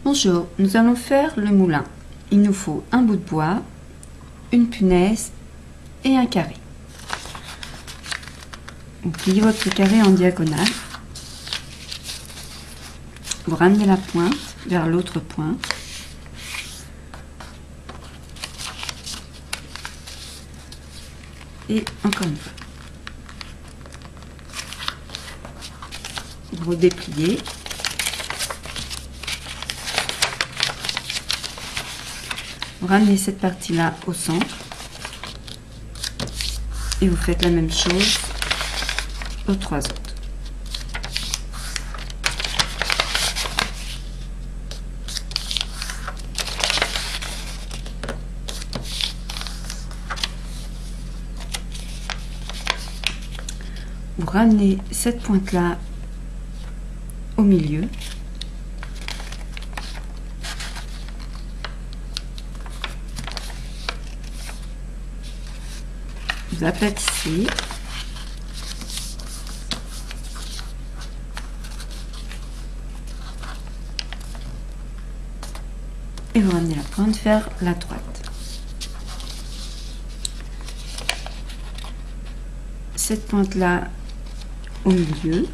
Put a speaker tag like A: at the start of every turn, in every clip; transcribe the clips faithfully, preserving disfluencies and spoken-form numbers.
A: Bonjour, nous allons faire le moulin. Il nous faut un bout de bois, une punaise et un carré. Vous pliez votre carré en diagonale. Vous ramenez la pointe vers l'autre pointe. Et encore une fois. Vous redépliez. Vous ramenez cette partie-là au centre. Et vous faites la même chose aux trois autres. Vous ramenez cette pointe-là au milieu. Vous aplatissez. Et vous ramenez la pointe vers la droite. Cette pointe-là au milieu.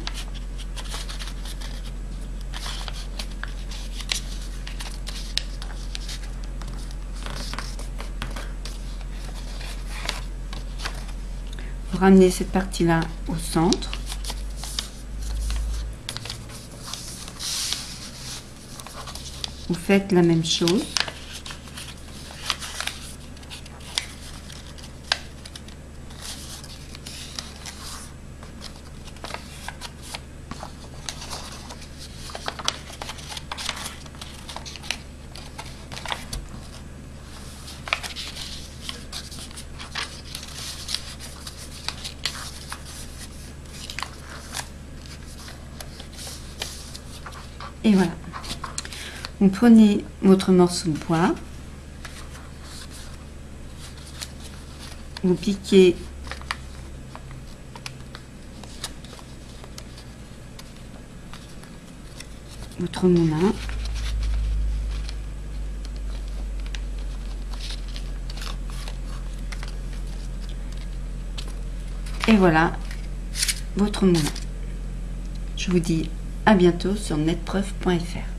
A: Vous ramenez cette partie-là au centre. Vous faites la même chose. Et voilà. Vous prenez votre morceau de bois, vous piquez votre moulin, et voilà votre moulin. Je vous dis à bientôt sur netpreuve point F R.